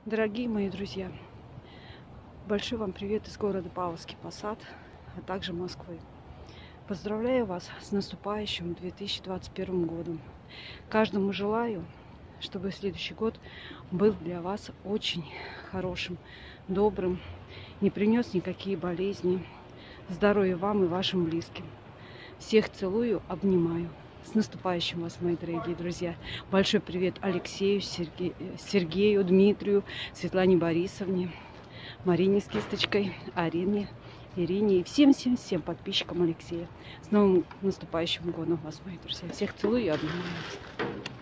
Дорогие мои друзья, большой вам привет из города Павловский Посад, а также Москвы. Поздравляю вас с наступающим 2021 годом. Каждому желаю, чтобы следующий год был для вас очень хорошим, добрым, не принес никакие болезни, здоровья вам и вашим близким. Всех целую, обнимаю. С наступающим вас, мои дорогие друзья. Большой привет Алексею, Сергею, Дмитрию, Светлане Борисовне, Марине с кисточкой, Арине, Ирине и всем подписчикам Алексея. С новым наступающим годом вас, мои друзья. Всех целую и обнимаю.